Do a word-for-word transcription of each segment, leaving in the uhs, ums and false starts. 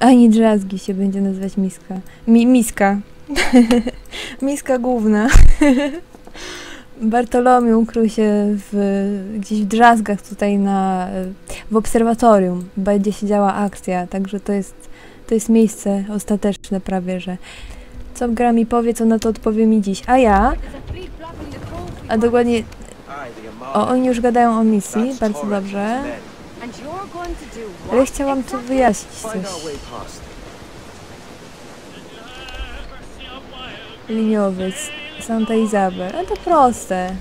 Ani drzazgi się będzie nazywać miska. Mi miska. Miska główna. Bartolomiu ukrył się w, gdzieś w drzazgach tutaj na, w obserwatorium. Będzie się działa akcja, także to jest, to jest miejsce ostateczne prawie, że co gra mi powie, co na to odpowie mi dziś. A ja, a dokładnie, o, oni już gadają o misji, bardzo dobrze. Ale chciałam tu wyjaśnić coś. Liniowiec, Santa Izabel, ale to proste.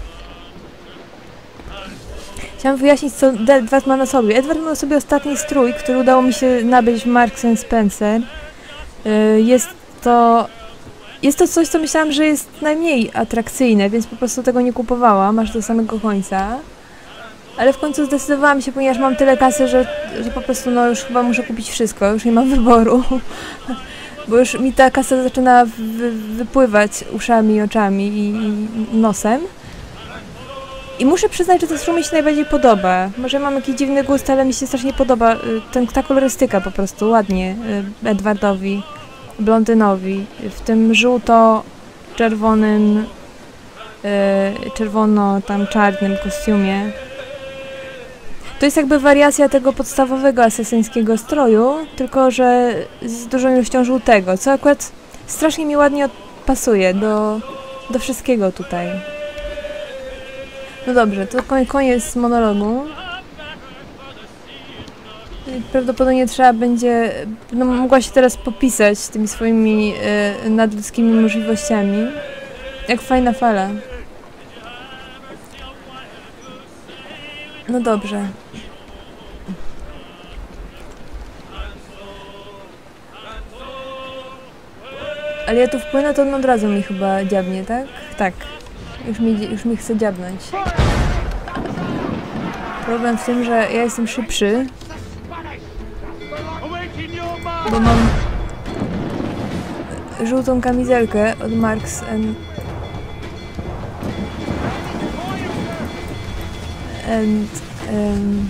Chciałam wyjaśnić, co Edward ma na sobie. Edward ma na sobie ostatni strój, który udało mi się nabyć w Marks and Spencer. Jest to... Jest to coś, co myślałam, że jest najmniej atrakcyjne, więc po prostu tego nie kupowałam, aż do samego końca. Ale w końcu zdecydowałam się, ponieważ mam tyle kasy, że, że po prostu no już chyba muszę kupić wszystko, już nie mam wyboru. Bo już mi ta kasa zaczyna wy, wypływać uszami, oczami i, i nosem. I muszę przyznać, że to strój mi się najbardziej podoba. Może mam jakiś dziwny gust, ale mi się strasznie podoba ten, ta kolorystyka po prostu, ładnie Edwardowi, blondynowi, w tym żółto-czerwonym, czerwono tam czarnym kostiumie. To jest jakby wariacja tego podstawowego asesyńskiego stroju, tylko że z dużą ilością żółtego, co akurat strasznie mi ładnie pasuje do, do wszystkiego tutaj. No dobrze, to koniec monologu. Prawdopodobnie trzeba będzie, no mogła się teraz popisać z tymi swoimi y, nadludzkimi możliwościami. Jak fajna fala. No dobrze. Ale ja tu wpłynę, to on od razu mi chyba dziabnie, tak? Tak. Już mi, już mi chce dziabnąć. Problem w tym, że ja jestem szybszy. Bo mam żółtą kamizelkę od Marks and... and um...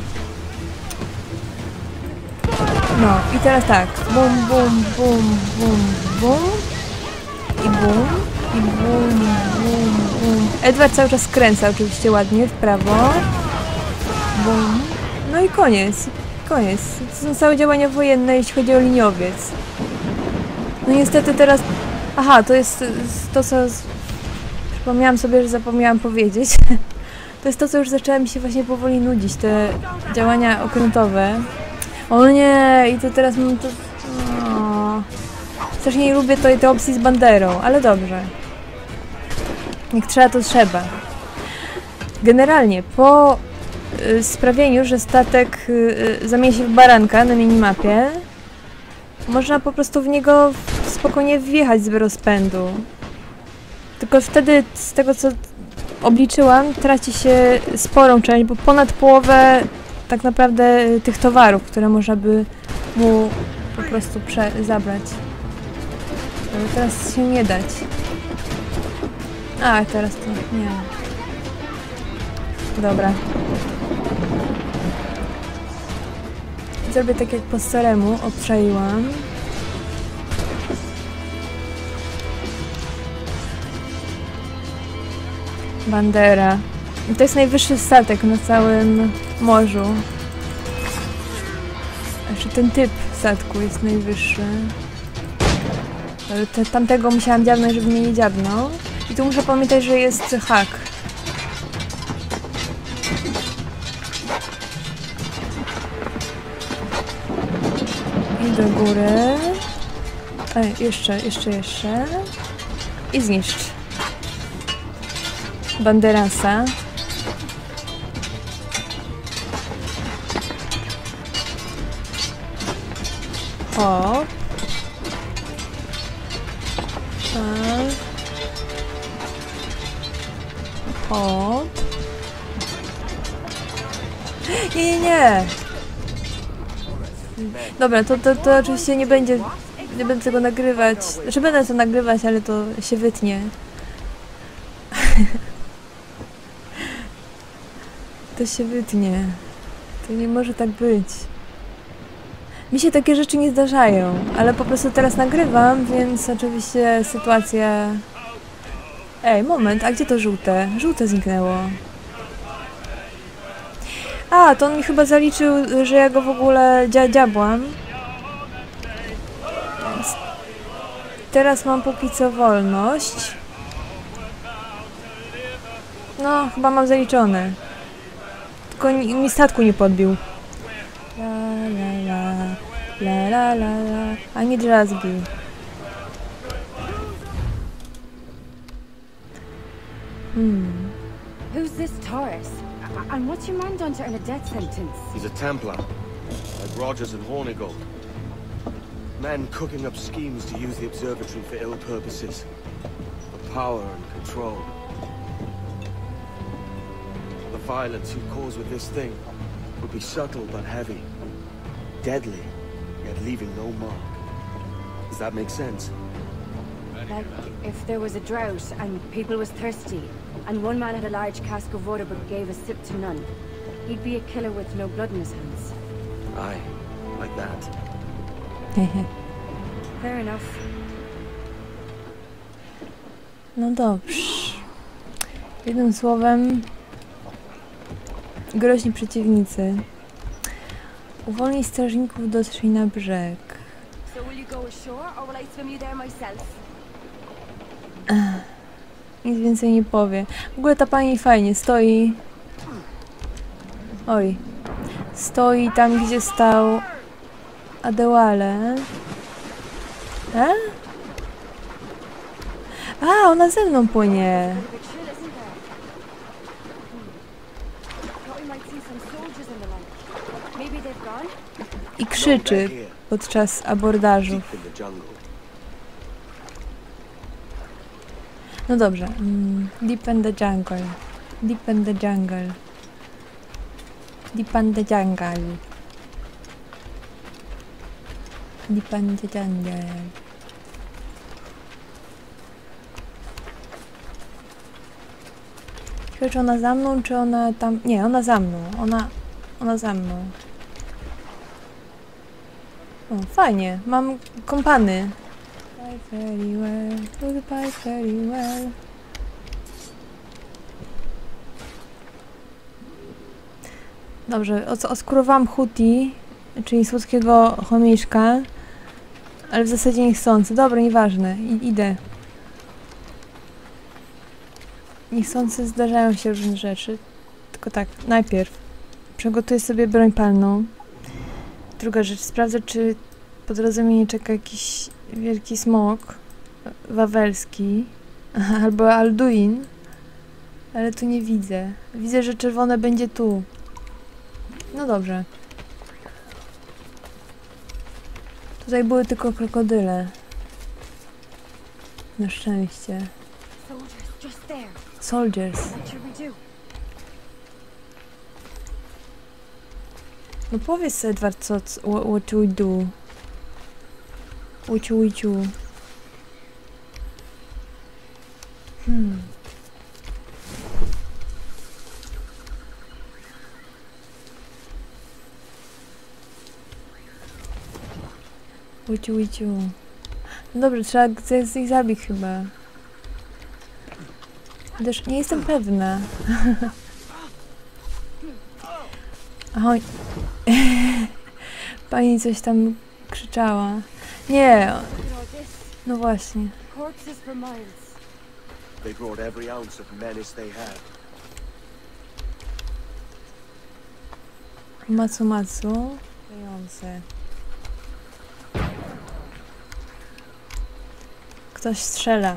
no i teraz tak. Bum, bum, bum, bum, bum. I bum. I bum, bum, bum. Edward cały czas skręca oczywiście ładnie w prawo. Bum. No i koniec. Koniec. To są całe działania wojenne, jeśli chodzi o liniowiec. No niestety teraz... Aha, to jest to, co... Przypomniałam sobie, że zapomniałam powiedzieć. To jest to, co już zaczęła mi się właśnie powoli nudzić, te działania okrętowe. O nie, i to teraz mam to... O. Strasznie nie lubię tej, tej opcji z banderą, ale dobrze. Jak trzeba, to trzeba. Generalnie, po y, sprawieniu, że statek y, zamieni się w baranka na minimapie, można po prostu w niego spokojnie wjechać z rozpędu. Tylko wtedy, z tego co obliczyłam, traci się sporą część, bo ponad połowę tak naprawdę tych towarów, które można by mu po prostu zabrać. Ale teraz się nie dać. A, teraz to nie. Dobra. Zrobię tak jak po staremu, obczaiłam. Bandera. I to jest najwyższy statek na całym morzu. Znaczy ten typ statku jest najwyższy. Ale te, tamtego musiałam dziabnąć, żeby mnie nie dziabnął. I tu muszę pamiętać, że jest hak. I do góry. Ej, jeszcze, jeszcze, jeszcze. I zniszcz. Banderasa. O. Tak. O. Nie, nie, nie. Dobra, to, to, to oczywiście nie będzie, nie będę tego nagrywać. Znaczy będę to nagrywać, ale to się wytnie. To się wytnie. To nie może tak być. Mi się takie rzeczy nie zdarzają, ale po prostu teraz nagrywam, więc oczywiście sytuacja... Ej, moment, a gdzie to żółte? Żółte zniknęło. A, to on mi chyba zaliczył, że ja go w ogóle dzia dziabłam. Teraz mam póki co wolność. No, chyba mam zaliczone. Tylko mi statku nie podbił. La la la, la la la la, ani drzazgi. Hmm. Who's this Taurus? A- And what's your man done to earn a death sentence? He's a Templar, like Rogers and Hornigold. Men cooking up schemes to use the observatory for ill purposes. For power and control. The violence you cause with this thing would be subtle but heavy. Deadly, yet leaving no mark. Does that make sense? Like, if there was a drought and people was thirsty, and one man had a large cask of water but gave a sip to none, he'd be a killer with no blood in his hands. Aye, like that. Fair enough. No dobrze. Jednym słowem... Groźni przeciwnicy. Uwolnij strażników, dotrzyj na brzeg. So will you go ashore, or will I swim you there myself? Nic więcej nie powie. W ogóle ta pani fajnie stoi. Oj. Stoi tam, gdzie stał Adewale. A? A, ona ze mną płynie. Bit chill, isn't there? Hmm. Thought we might see some soldiers in the light. Maybe they've gone? I krzyczy podczas abordażu. Deep in the jungle. No dobrze. Mm, deep in the jungle. Deep in the jungle. Deep in the jungle. Deep in the jungle. Ciekawe, czy ona za mną, czy ona tam... Nie, ona za mną. Ona... Ona za mną. O, fajnie. Mam kompany. Very well, goodbye very well. Dobrze, oskurowałam Huti, czyli słodkiego chomiczka, ale w zasadzie niechcący. Dobra, nieważne, I idę. Niechcący zdarzają się różne rzeczy. Tylko tak, najpierw przygotuję sobie broń palną. Druga rzecz, sprawdzę, czy po drodze mnie nie czeka jakiś wielki smok wawelski albo Alduin, ale tu nie widzę. Widzę, że czerwone będzie tu. No dobrze. Tutaj były tylko krokodyle. Na szczęście. Soldiers, just there. Soldiers. What should we do? No powiedz, Edward, co, co what, what do we do? Uciu, uciu. Hmm. Uciu, uciu. No dobrze, trzeba z ich zabić chyba. Chociaż nie jestem pewna. Oj. Pani coś tam krzyczała. Nie. No właśnie. Corpses for miles. They brought every ounce of menace they had. Macu, macu. Pieniądze. Ktoś strzela.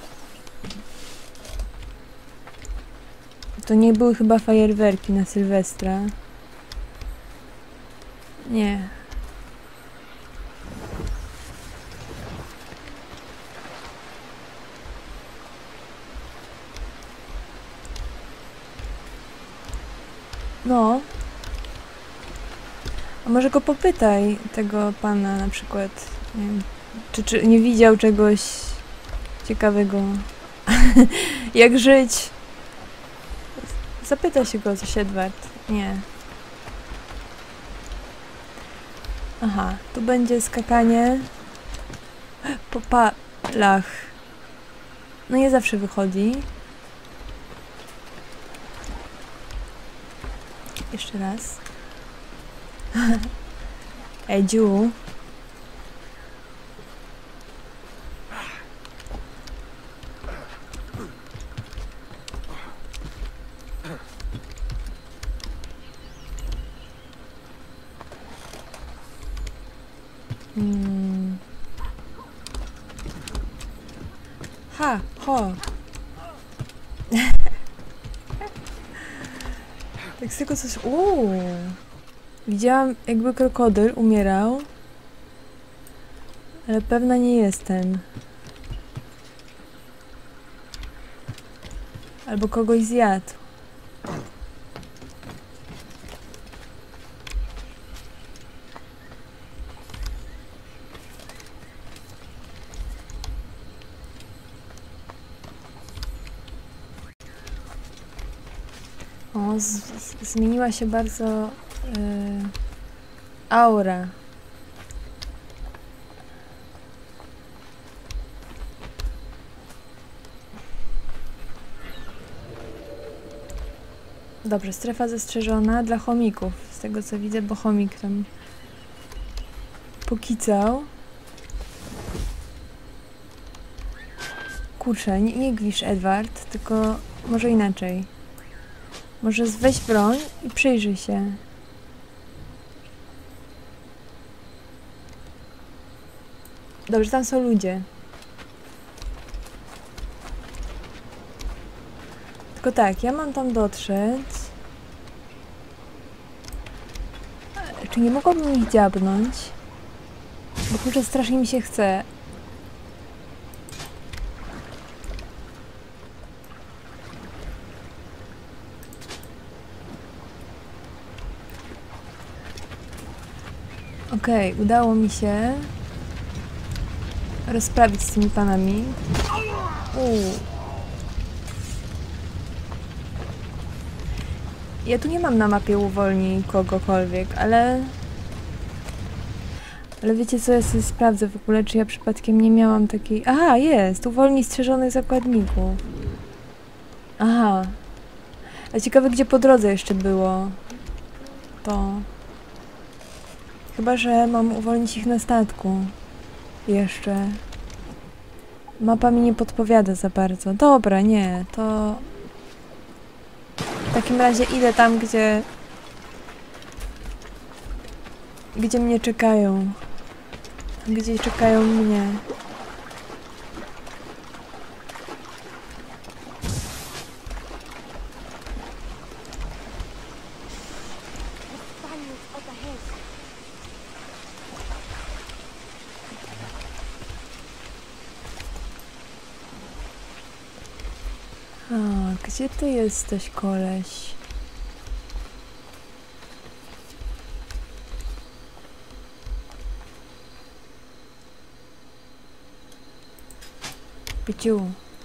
To nie były chyba fajerwerki na Sylwestra. Nie. No. A może go popytaj, tego pana na przykład. Nie wiem, czy, czy nie widział czegoś ciekawego. Jak żyć? Zapytaj się go coś, Edward. Nie. Aha, tu będzie skakanie po palach. No nie zawsze wychodzi. Jeszcze raz. Edziu. Hmm. Ha, ho. Tak z tego coś... Uuu. Widziałam, jakby krokodyl umierał. Ale pewna nie jestem. Albo kogoś zjadł. O, z, z, zmieniła się bardzo yy, aura. Dobrze, strefa zastrzeżona dla chomików. Z tego co widzę, bo chomik tam pokicał. Kurczę, nie, nie gwisz, Edward, tylko może inaczej. Może weź broń i przyjrzyj się. Dobrze, tam są ludzie. Tylko tak, ja mam tam dotrzeć. Czy nie mogłabym ich dziabnąć? Bo kurczę, strasznie mi się chce. Okej, okay, udało mi się rozprawić z tymi panami. Uuu. Ja tu nie mam na mapie uwolnij kogokolwiek, ale... Ale wiecie co, ja sobie sprawdzę w ogóle, czy ja przypadkiem nie miałam takiej... Aha, jest! Uwolnij strzeżonych zakładników. Aha. A ciekawe, gdzie po drodze jeszcze było to... Chyba że mam uwolnić ich na statku. Jeszcze. Mapa mi nie podpowiada za bardzo. Dobra, nie, to... W takim razie idę tam, gdzie... Gdzie mnie czekają. Gdzie czekają mnie. A, gdzie ty jesteś, koleś? Pyciu.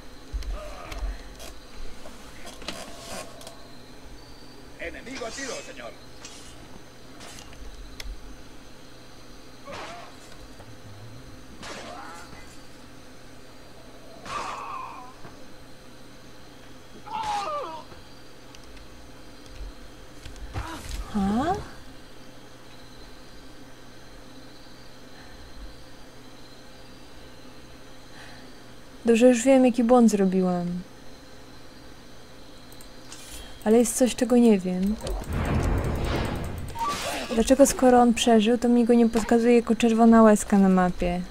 Enemigo a tiro, señor. A? Dobrze, już wiem, jaki błąd zrobiłam. Ale jest coś, czego nie wiem. Dlaczego skoro on przeżył, to mi go nie pokazuje jako czerwona łezka na mapie?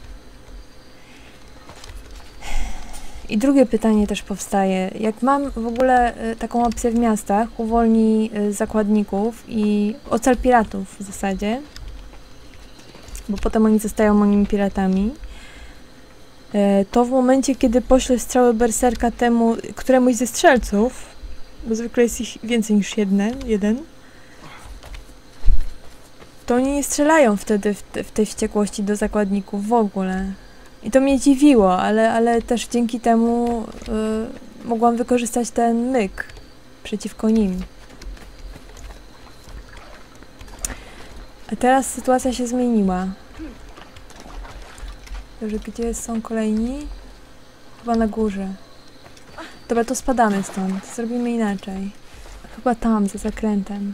I drugie pytanie też powstaje. Jak mam w ogóle y, taką opcję w miastach, uwolnij y, zakładników i ocal piratów w zasadzie, bo potem oni zostają moimi piratami, y, to w momencie, kiedy poślę strzały berserka temu, któremuś ze strzelców, bo zwykle jest ich więcej niż jedne, jeden, to oni nie strzelają wtedy w, te, w tej wściekłości do zakładników w ogóle. I to mnie dziwiło, ale, ale też dzięki temu y, mogłam wykorzystać ten myk przeciwko nim. A teraz sytuacja się zmieniła. Dobrze, gdzie są kolejni? Chyba na górze. Dobra, to spadamy stąd. Zrobimy inaczej. Chyba tam, za zakrętem.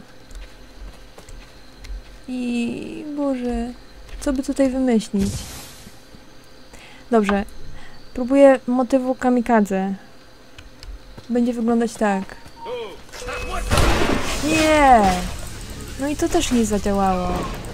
I... Boże... Co by tutaj wymyślić? Dobrze. Próbuję motywu kamikadze. Będzie wyglądać tak. Nie! No i to też nie zadziałało.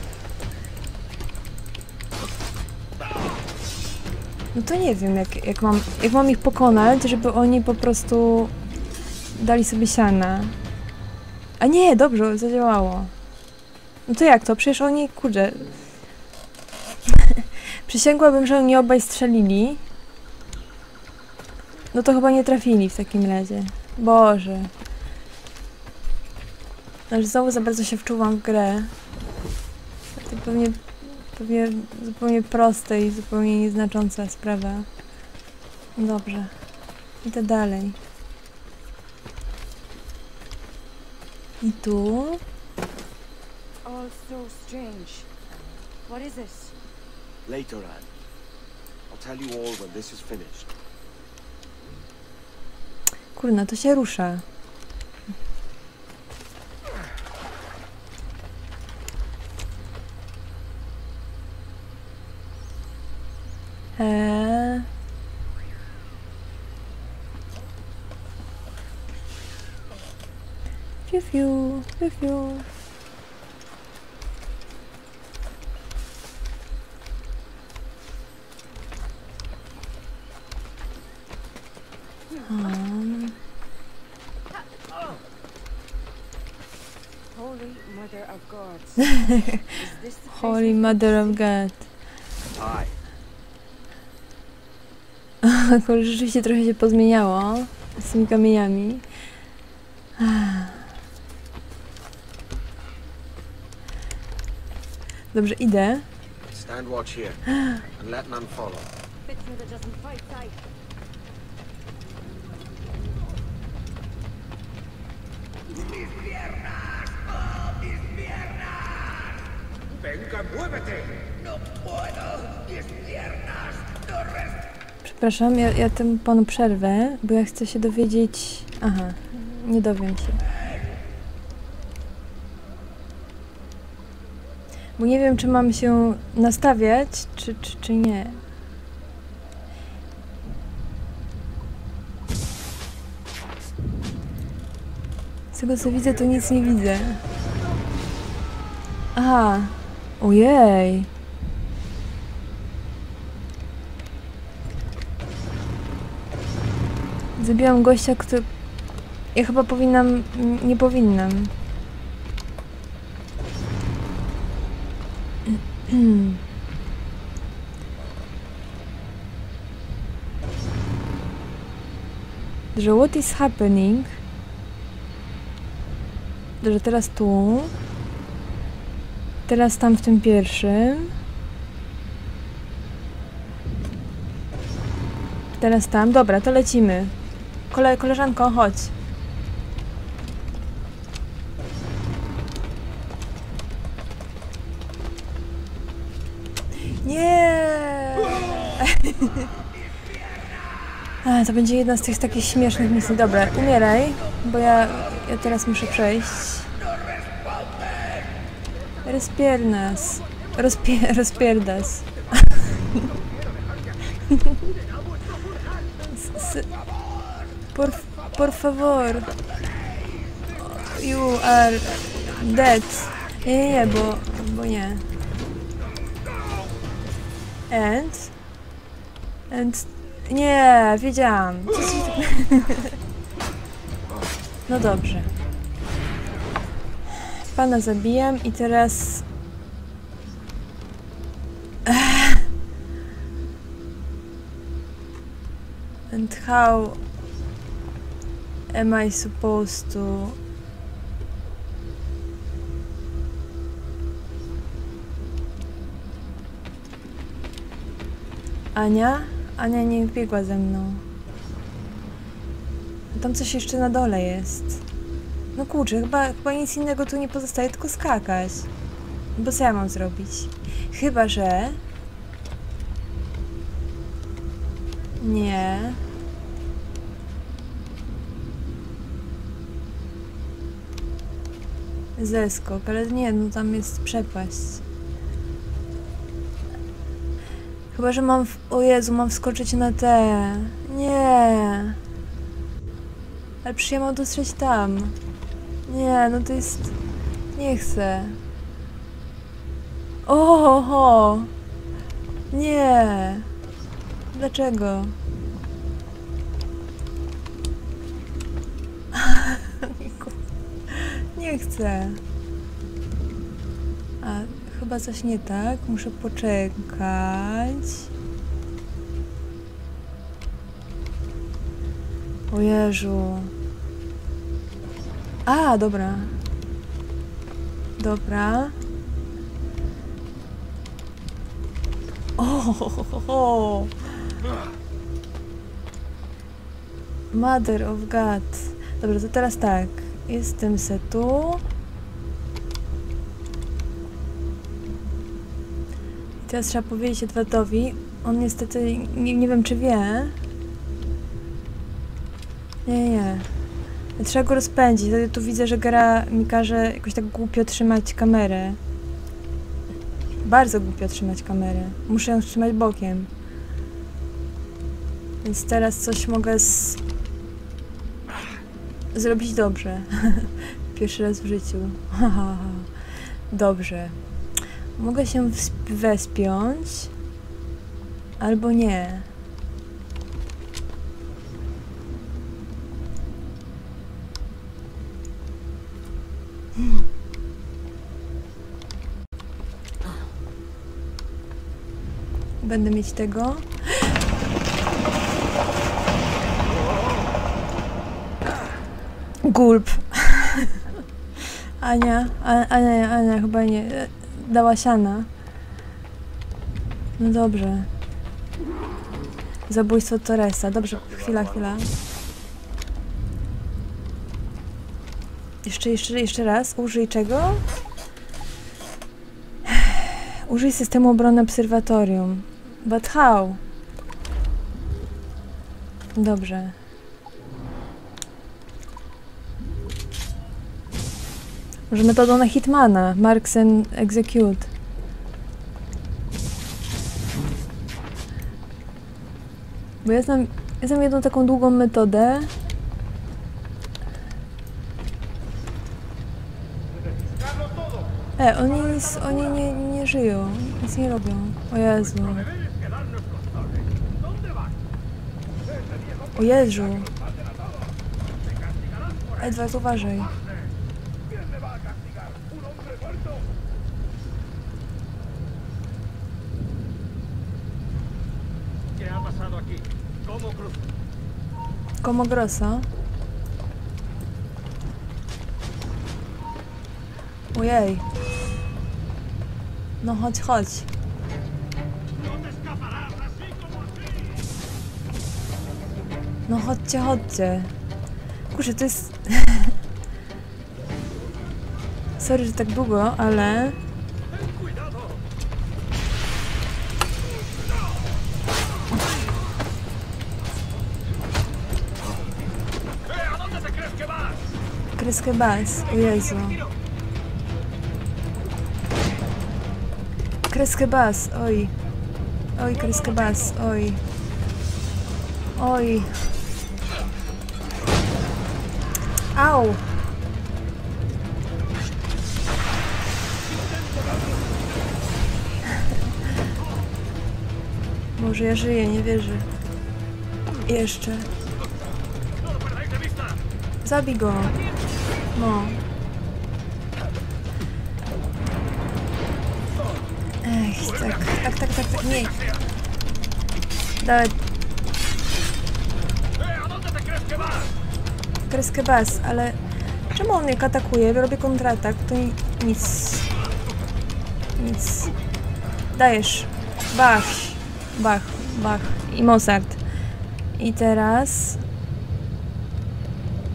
No to nie wiem, jak, jak, mam, jak mam ich pokonać, żeby oni po prostu dali sobie siana. A nie, dobrze, zadziałało. No to jak to? Przecież oni, kurde... Przysięgłabym, że oni obaj strzelili. No to chyba nie trafili w takim razie. Boże. Aż znowu za bardzo się wczuwam w grę. To pewnie, pewnie zupełnie proste i zupełnie nieznacząca sprawa. Dobrze. Idę dalej. I tu? All so strange. What is this? Later, Anne. I'll tell you all when this is finished. Kurna, to się rusza. Eee. Fiu, fiu, fiu, fiu. Um. Holy Mother of God. Is this the place Holy we've Mother come of to? God. Aye. Akurat rzeczywiście trochę się pozmieniało z tymi kamieniami. Dobrze, idę. Stand watch here, and let none follow. Fitting that doesn't fight tight. Venga, muévete. No puedo. Mis piernas no responden. Przepraszam, ja, ja temu panu przerwę, bo ja chcę się dowiedzieć... Aha, nie dowiem się. Bo nie wiem, czy mam się nastawiać, czy, czy, czy nie. Z tego co widzę, to nic nie widzę. Aha, ojej. Zabiłam gościa, który... Ja chyba powinnam... Nie powinnam. Dobrze, what is happening? Dobrze, teraz tu. Teraz tam w tym pierwszym. Teraz tam. Dobra, to lecimy. Kole, koleżanko, chodź. Nie! A, to będzie jedna z tych takich śmiesznych misji. Dobra, umieraj, bo ja, ja teraz muszę przejść. Rozpiernas. Rozpie, rozpierdas. S, por, por favor. You are dead. Nie, nie, nie, bo, bo nie. And? And? Nie, wiedziałam. Co ci tak... No dobrze. Pana zabijam i teraz... And how am I supposed to... Ania? Ania nie biegła ze mną. Tam coś jeszcze na dole jest. No kurczę, chyba, chyba nic innego tu nie pozostaje, tylko skakać. Bo co ja mam zrobić? Chyba, że... Nie. Zeskok, ale nie, no tam jest przepaść. Chyba, że mam... W... O Jezu, mam wskoczyć na te... Nie. Ale przecież ja mam dotrzeć tam. Nie, no to jest... Nie chcę. Oho! Nie! Dlaczego? Nie chcę. A, chyba coś nie tak. Muszę poczekać. O Jezu. A, dobra. Dobra. O, ho, ho, ho, ho. Mother of God. Dobra, to teraz tak. Jestem se tu. I teraz trzeba powiedzieć Edwardowi. On niestety, nie, nie wiem czy wie. Nie, nie. Trzeba go rozpędzić. Ja tu widzę, że gra mi każe jakoś tak głupio trzymać kamerę. Bardzo głupio trzymać kamerę. Muszę ją trzymać bokiem. Więc teraz coś mogę z... zrobić dobrze. Pierwszy raz w życiu. Dobrze. Mogę się wespiąć. Albo nie. Będę mieć tego. Gulp. Ania, A, Ania, Ania chyba nie. Dała siana. No dobrze. Zabójstwo Torresa. Dobrze, chwila, chwila. Jeszcze, jeszcze, jeszcze raz. Użyj czego? Użyj systemu obrony obserwatorium. But how? Dobrze. Może metodą na Hitmana. Marks and execute. Bo ja znam, ja znam jedną taką długą metodę. E, oni, nic, oni nie, nie żyją. Nic nie robią. O Jezu. O Jezu. Edward, uważaj. Como grosso. Ojej. No chodź, chodź. No chodźcie, chodźcie. Kurczę, to jest... Sorry, że tak długo, ale... Kreskę bas, o Jezu. Kreskę bas, oj. Oj, kreskę bas, oj. Oj. Au! Może ja żyję, nie wierzę. Jeszcze. Zabij go. No. Ech, tak, tak, tak, tak, tak, nie. Dawaj. Kreskę bas, ale... Czemu on jak atakuje? Robię kontratak, to nic... Nic... Dajesz. Bach. Bach, bach. I Mozart. I teraz...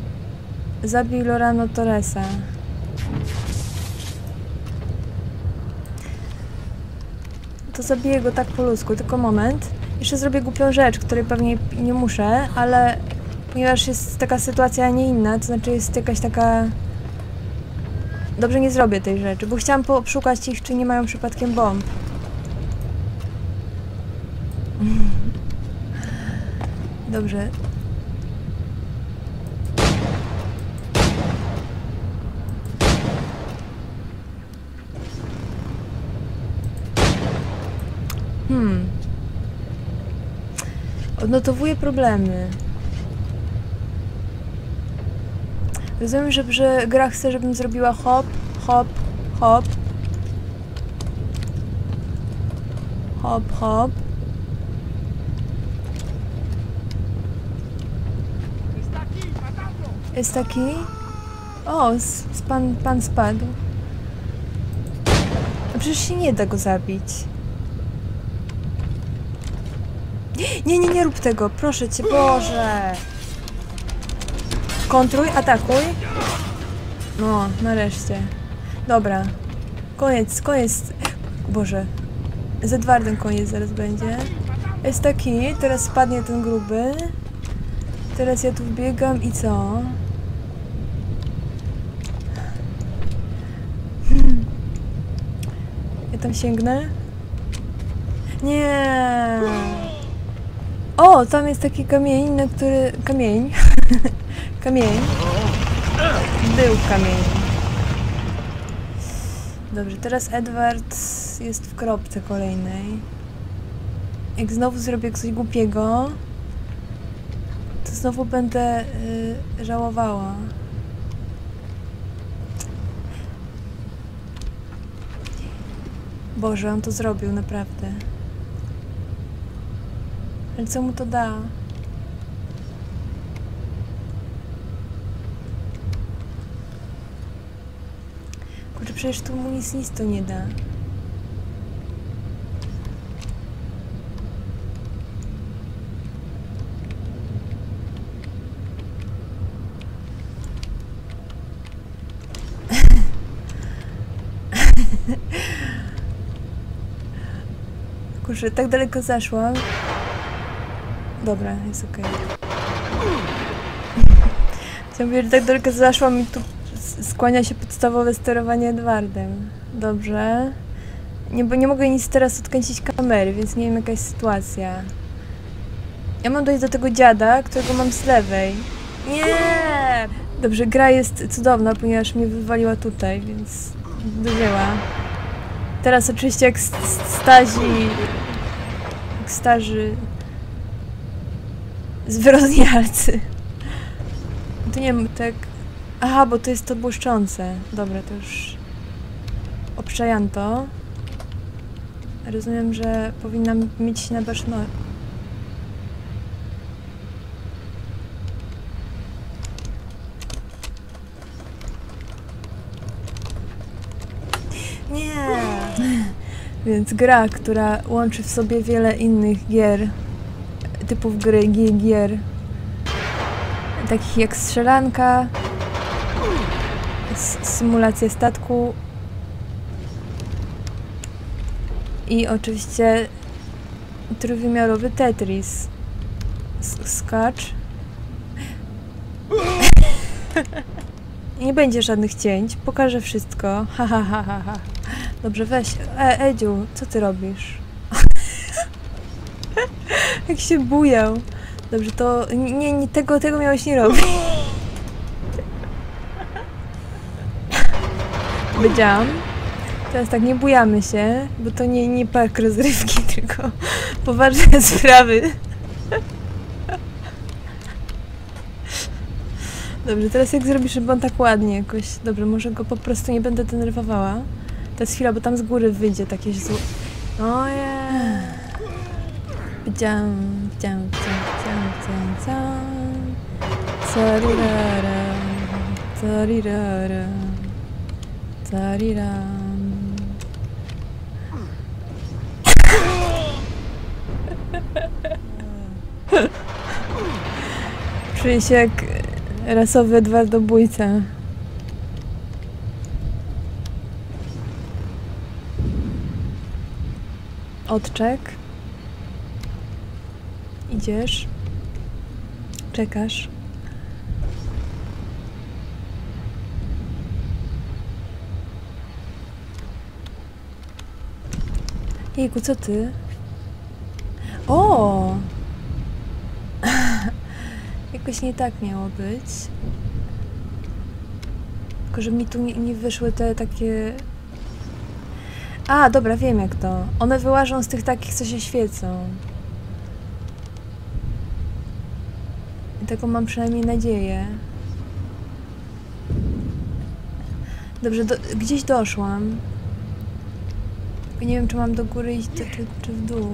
Zabij Lorano Torresa. to zabiję go tak po ludzku, tylko moment. Jeszcze zrobię głupią rzecz, której pewnie nie muszę, ale ponieważ jest taka sytuacja, a nie inna, to znaczy jest jakaś taka... Dobrze, nie zrobię tej rzeczy, bo chciałam poszukać ich, czy nie mają przypadkiem bomb. Dobrze. Hmm. Odnotowuję problemy. Rozumiem, że, że gra chce, żebym zrobiła hop, hop, hop. Hop, hop. Jest taki? O, s, s pan, pan spadł. No przecież się nie da go zabić. Nie, nie, nie rób tego, proszę cię, Boże! Kontruj, atakuj. No, nareszcie. Dobra. Koniec, koniec. Boże. Z Edwardem koniec zaraz będzie. Jest taki, teraz spadnie ten gruby. Teraz ja tu wbiegam i co? Hmm. Ja tam sięgnę? Nie. O, tam jest taki kamień, na który... Kamień. Kamień. Był kamień. Dobrze, teraz Edward jest w kropce kolejnej. Jak znowu zrobię coś głupiego, to znowu będę y, żałowała. Boże, on to zrobił, naprawdę. Ale co mu to da? Kurczę, przecież tu mu nic, nic to nie da. Kurczę, tak daleko zaszłam. Dobra, jest okej. Okay. Chciałam powiedzieć, że tak daleko zaszłam i tu skłania się podstawowe sterowanie Edwardem. Dobrze. Nie, bo nie mogę nic teraz odkręcić kamery, więc nie wiem, jaka jest sytuacja. Ja mam dojść do tego dziada, którego mam z lewej. Nie! Dobrze, gra jest cudowna, ponieważ mnie wywaliła tutaj, więc do dzieła. Teraz oczywiście jak stazi... jak starzy... zwyrodnialcy. To nie wiem, tak... Aha, bo to jest to błyszczące. Dobra, to już... obczajam to. Rozumiem, że powinnam mieć na baczności. Nie. Więc gra, która łączy w sobie wiele innych gier, typów gry, gier, takich jak strzelanka, symulacja statku i oczywiście trójwymiarowy Tetris. Skacz. Nie będzie żadnych cięć, pokażę wszystko. Ha, ha, ha, ha, ha. Dobrze, weź. E, Edziu, co ty robisz? Jak się bujał. Dobrze, to... Nie, nie, tego, tego miałeś nie robić. Wiedziałam. Teraz tak, nie bujamy się, bo to nie, nie park rozrywki, tylko poważne sprawy. Dobrze, teraz jak zrobisz, żeby on tak ładnie jakoś... Dobrze, może go po prostu nie będę denerwowała. To jest chwila, bo tam z góry wyjdzie takie zło... Ojej! Widziałam, widziałam, widziałam, widziałam, widziałam... Carirara, carirara, cariram... Czuję się jak rasowy Edwardobójca. odczek. Idziesz. Czekasz. Jejku, co ty? O! Jakoś nie tak miało być. Tylko, że mi tu nie, nie wyszły te takie... A, dobra, wiem jak to. One wyłażą z tych takich, co się świecą. I taką mam przynajmniej nadzieję. Dobrze, do, gdzieś doszłam. Tylko nie wiem, czy mam do góry iść, czy, czy, czy w dół.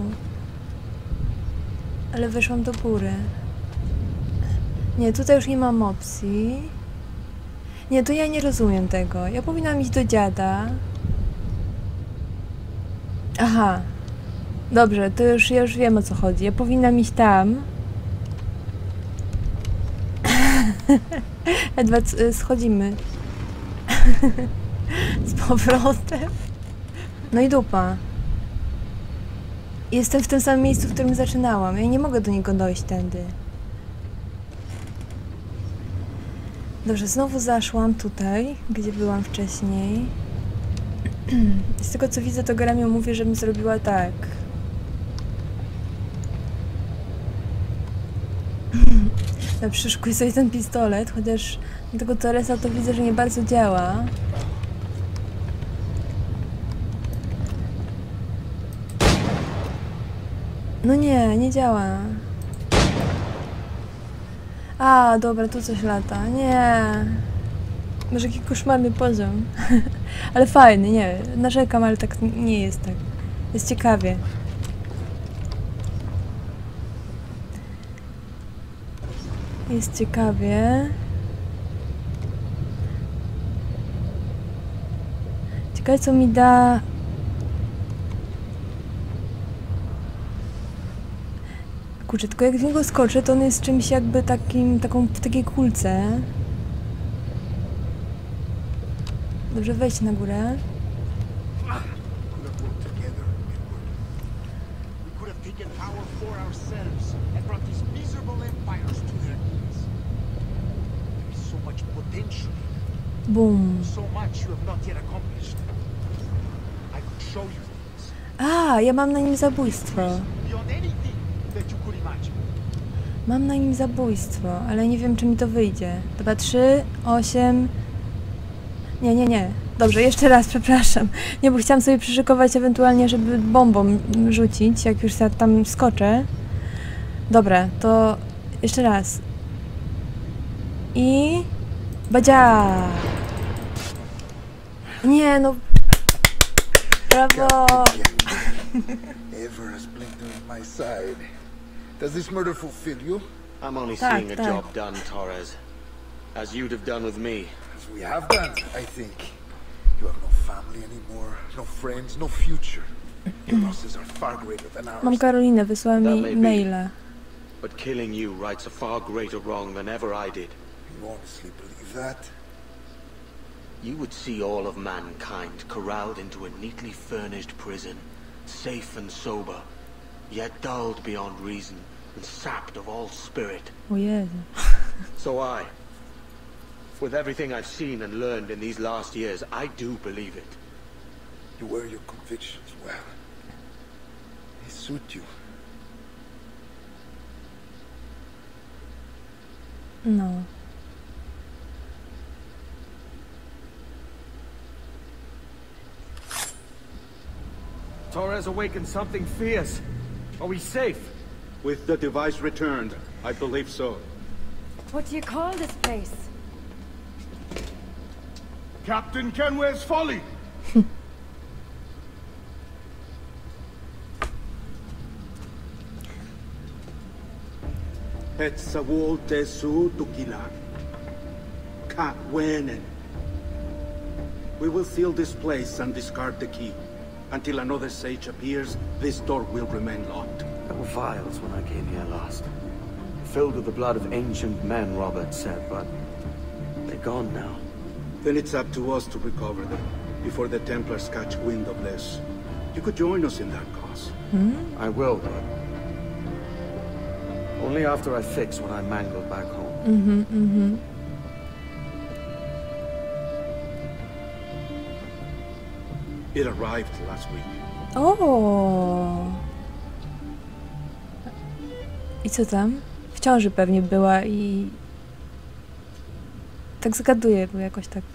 Ale weszłam do góry. Nie, tutaj już nie mam opcji. Nie, to ja nie rozumiem tego. Ja powinnam iść do dziada. Aha. Dobrze, to już ja już wiem, o co chodzi. Ja powinnam iść tam. Edward, schodzimy. Z powrotem. No i dupa. Jestem w tym samym miejscu, w którym zaczynałam. Ja nie mogę do niego dojść tędy. Dobrze, znowu zaszłam tutaj, gdzie byłam wcześniej. Z tego co widzę, to gra mi mówi, żebym zrobiła tak. No, przyszykuj sobie ten pistolet, chociaż tego Torresa to widzę, że nie bardzo działa. No nie, nie działa. A, dobra, tu coś lata. Nie. Może jaki koszmarny poziom. Ale fajny, nie. Narzekam, ale tak nie jest tak. Jest ciekawie. Jest ciekawie. Ciekawe, co mi da... Kurczę, tylko jak w niego skoczę, to on jest czymś jakby takim, taką, w takiej kulce. Dobrze, wejdź na górę. Bum. A, ja mam na nim zabójstwo. Mam na nim zabójstwo, ale nie wiem, czy mi to wyjdzie. Dobra, trzy, osiem... Nie, nie, nie. Dobrze, jeszcze raz, przepraszam. Nie, bo chciałam sobie przyszykować ewentualnie, żeby bombą rzucić, jak już tam skoczę. Dobra, to jeszcze raz. I... Badzia! Nie, no... Brawo! Does this murder fulfill you? I'm only Tak, seeing a tak. job done, Torres. As you'd have done with me. As we have done, I think. You have no family anymore, no friends, no future. Your losses are far greater than ours. Mam Karolinę, wysłała That mi may be. maila. But killing you rights a far greater wrong than ever I did. You honestly believe that? You would see all of mankind corralled into a neatly furnished prison, safe and sober, yet dulled beyond reason and sapped of all spirit. O Jezu. So I, with everything I've seen and learned in these last years, I do believe it. You wear your convictions well. They suit you. No. Torres awakened something fierce. Are we safe? With the device returned, I believe so. What do you call this place? Captain Kenway's Folly! Etsawol Tesu Tukilan. Kat Wenen. We will seal this place and discard the key. Until another sage appears, this door will remain locked. There were vials when I came here last. Filled with the blood of ancient men, Robert said, but they're gone now. Then it's up to us to recover them, before the Templars catch wind of this. You could join us in that cause. Mhm. I will, but only after I fix what I mangled back home. Mhm, mhm. It arrived last week. O. I co tam? W ciąży pewnie była i... Tak zgaduję, bo jakoś tak...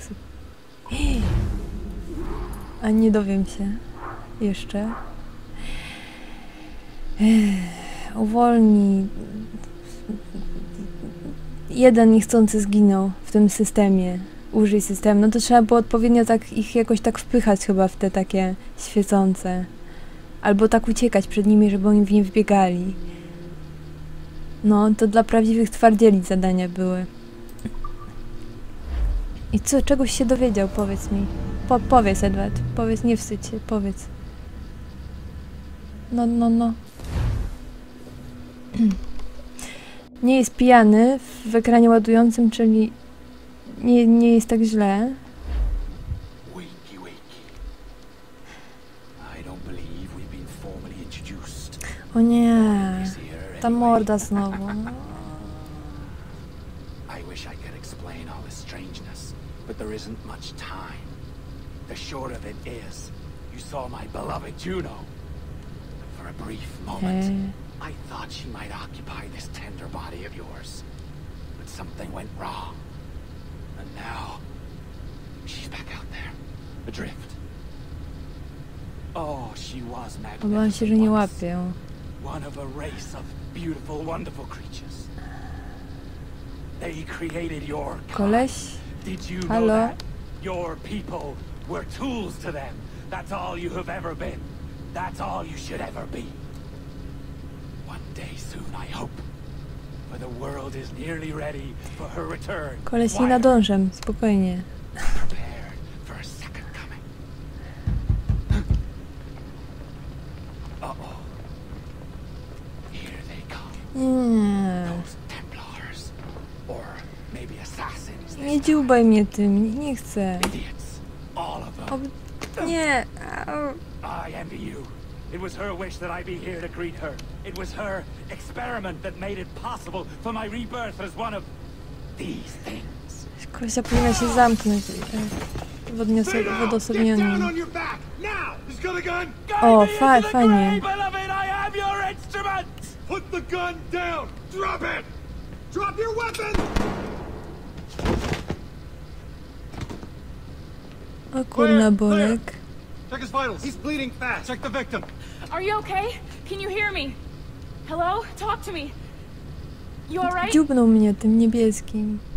A nie dowiem się. Jeszcze. Ech, uwolni... Jeden niechcący zginął w tym systemie. Użyj systemu. No to trzeba było odpowiednio tak ich jakoś tak wpychać chyba w te takie świecące. Albo tak uciekać przed nimi, żeby oni w nie wbiegali. No, to dla prawdziwych twardzieli zadania były. I co, czegoś się dowiedział, powiedz mi. Po, powiedz, Edward, powiedz, nie wstydź się, powiedz. No, no, no. Nie jest pijany w ekranie ładującym, czyli nie, nie jest tak źle. Wakey, wakey. I don't believe we've been formally introduced. O nie, Is here ta anyway? morda znowu. I wish I could explain all this strangeness, but there isn't much time. The short of it is, you saw my beloved Juno. For a brief moment, Eee. I thought she might occupy this tender body of yours. But something went wrong. And now, she's back out there, adrift. Oh, she was Obawiam się, że nie magnificent once. łapię. One of a race of beautiful, wonderful creatures. They created your kind. Koleś? Did you know Halo? that? Your people were tools to them. That's all you have ever been. That's all you should ever be. One day soon, I hope. For the world is nearly ready for her return. Koleś, nie Why nadążę, spokojnie. prepared for a second coming. Uh-oh. Here they come. Nie, Those Templars. Or maybe assassins. this nie dziubaj mnie tym, nie chcę. Idiots. All of them. O, nie. Au. I envy you. It was her wish that I be here to greet her. It was her experiment that made it possible for my rebirth as one of these things. Kolesia powinna się zamknąć e, w odniosę- w odosobnieniu. O, fa fajnie. Beloved, I am your instrument! Put the gun down! Drop it! Drop your weapon! O kurna, bolek. Check his vitals. He's bleeding fast. Check the victim. Are you okay? Can you hear me? Hello? Talk to me. You alright? Dziubnął mnie tym niebieskim.